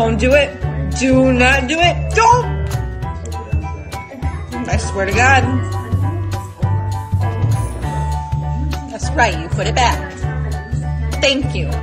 Don't do it. Do not do it. Don't. I swear to God. That's right. You put it back. Thank you.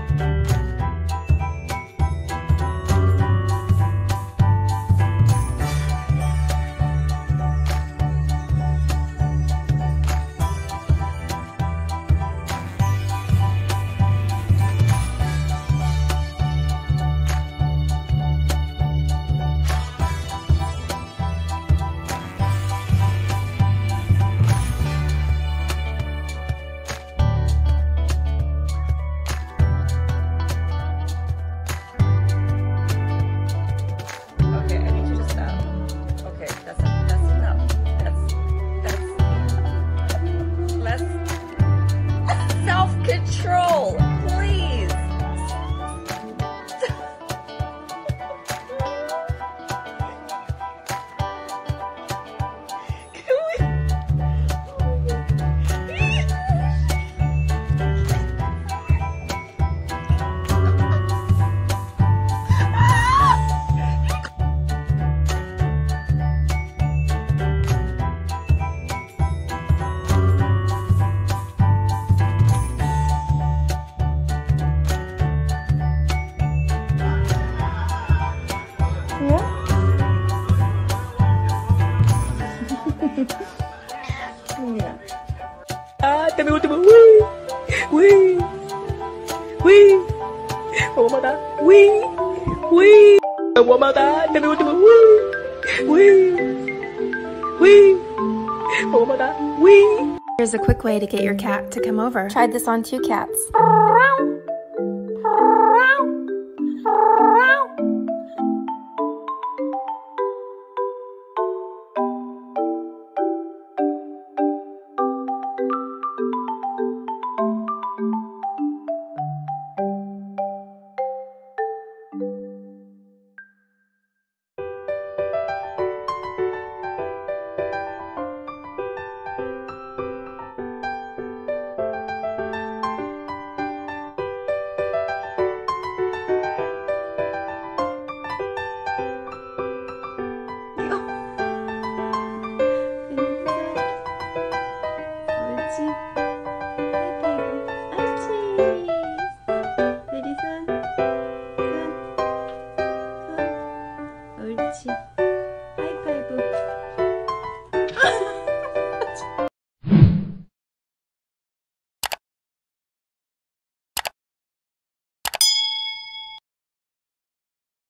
Self-control, please. Teme último. Uy. Vamos a matar. Vamos a matar. Teme último. Vamos a matar. Here's a quick way to get your cat to come over. Tried this on 2 cats. 옳지.